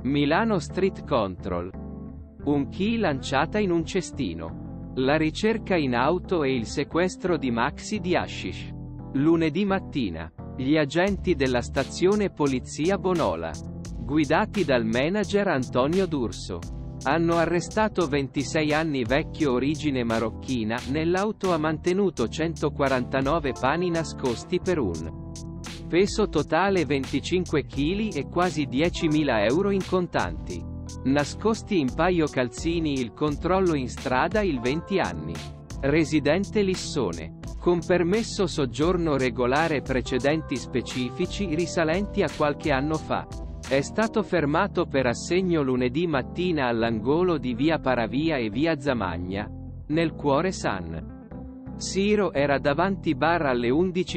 Milano Street Control. Un key lanciata in un cestino. La ricerca in auto e il sequestro di maxi di hashish. Lunedì mattina, gli agenti della stazione Polizia Bonola, guidati dal manager Antonio D'Urso, hanno arrestato 26 anni vecchio origine marocchina. Nell'auto ha mantenuto 149 pani nascosti per un peso totale 25 kg e quasi 10.000 euro in contanti. Nascosti in paio calzini. Il controllo in strada. Il 20 anni, residente Lissone, con permesso soggiorno regolare, precedenti specifici risalenti a qualche anno fa, è stato fermato per assegno lunedì mattina all'angolo di via Paravia e via Zamagna, nel cuore San Siro. Era davanti bar alle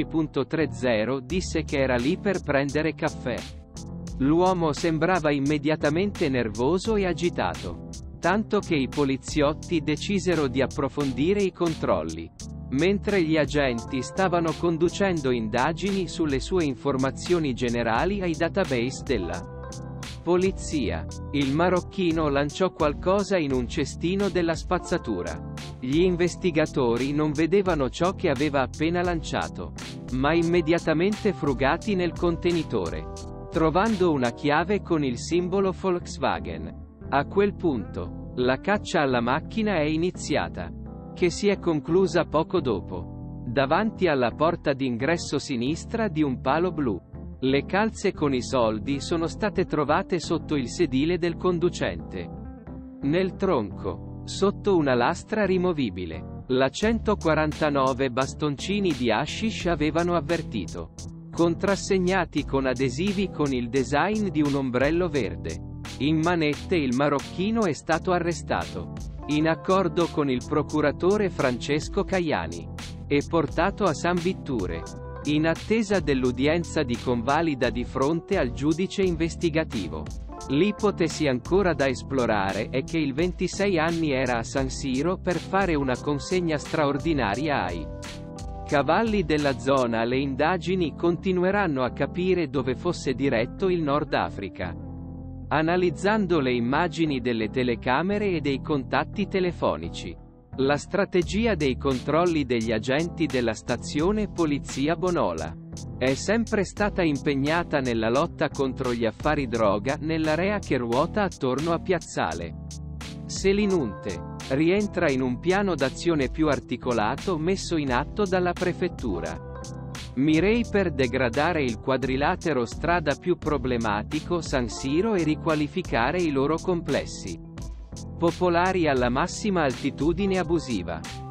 11:30, disse che era lì per prendere caffè. L'uomo sembrava immediatamente nervoso e agitato, tanto che i poliziotti decisero di approfondire i controlli. Mentre gli agenti stavano conducendo indagini sulle sue informazioni generali ai database della polizia, il marocchino lanciò qualcosa in un cestino della spazzatura. Gli investigatori non vedevano ciò che aveva appena lanciato, ma immediatamente frugati nel contenitore, trovando una chiave con il simbolo Volkswagen. A quel punto, la caccia alla macchina è iniziata, che si è conclusa poco dopo, davanti alla porta d'ingresso sinistra di un palo blu. Le calze con i soldi sono state trovate sotto il sedile del conducente. Nel tronco, sotto una lastra rimovibile, la 149 bastoncini di hashish avevano avvertito, contrassegnati con adesivi con il design di un ombrello verde. In manette il marocchino è stato arrestato, in accordo con il procuratore Francesco Caiani, e portato a San Vitture, in attesa dell'udienza di convalida di fronte al giudice investigativo. L'ipotesi ancora da esplorare è che il 26 anni era a San Siro per fare una consegna straordinaria ai cavalli della zona. Le indagini continueranno a capire dove fosse diretto il Nord Africa, analizzando le immagini delle telecamere e dei contatti telefonici. La strategia dei controlli degli agenti della stazione Polizia Bonola è sempre stata impegnata nella lotta contro gli affari droga nell'area che ruota attorno a Piazzale Selinunte. Rientra in un piano d'azione più articolato messo in atto dalla prefettura Mirei per degradare il quadrilatero strada più problematico San Siro e riqualificare i loro complessi popolari alla massima altitudine abusiva.